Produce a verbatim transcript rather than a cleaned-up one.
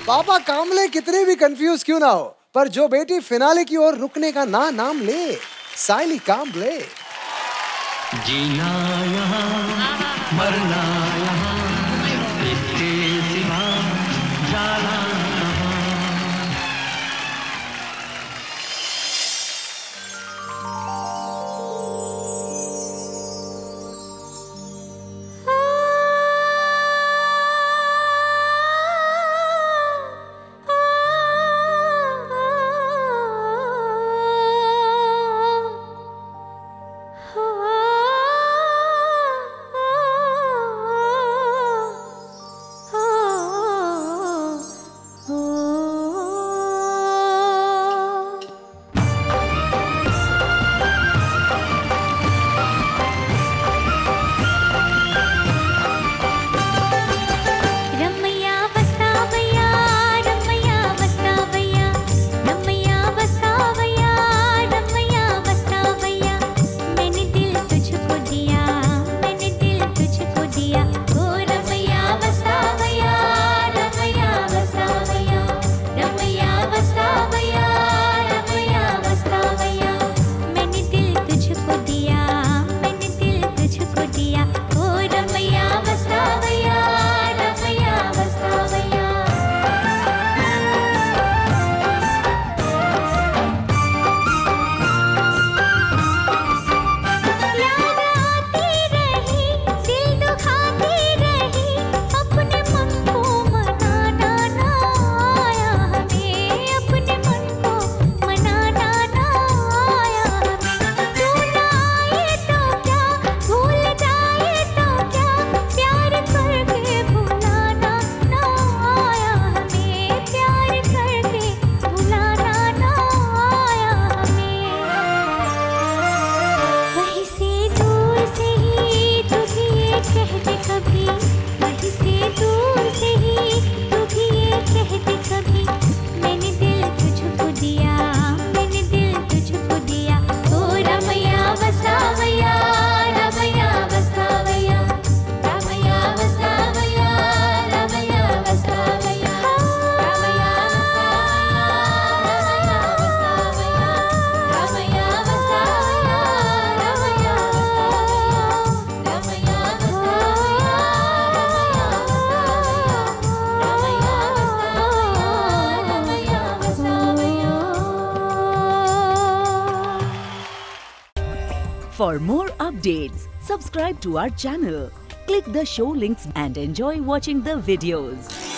पापा कामले कितने भी कंफ्यूज क्यों ना हो, पर जो बेटी फिनाले की ओर रुकने का ना नाम ले, साइली कामले। जीना यहाँ, मरना यहाँ, इसके सिवा जाना For more updates, subscribe to our channel, click the show links and enjoy watching the videos.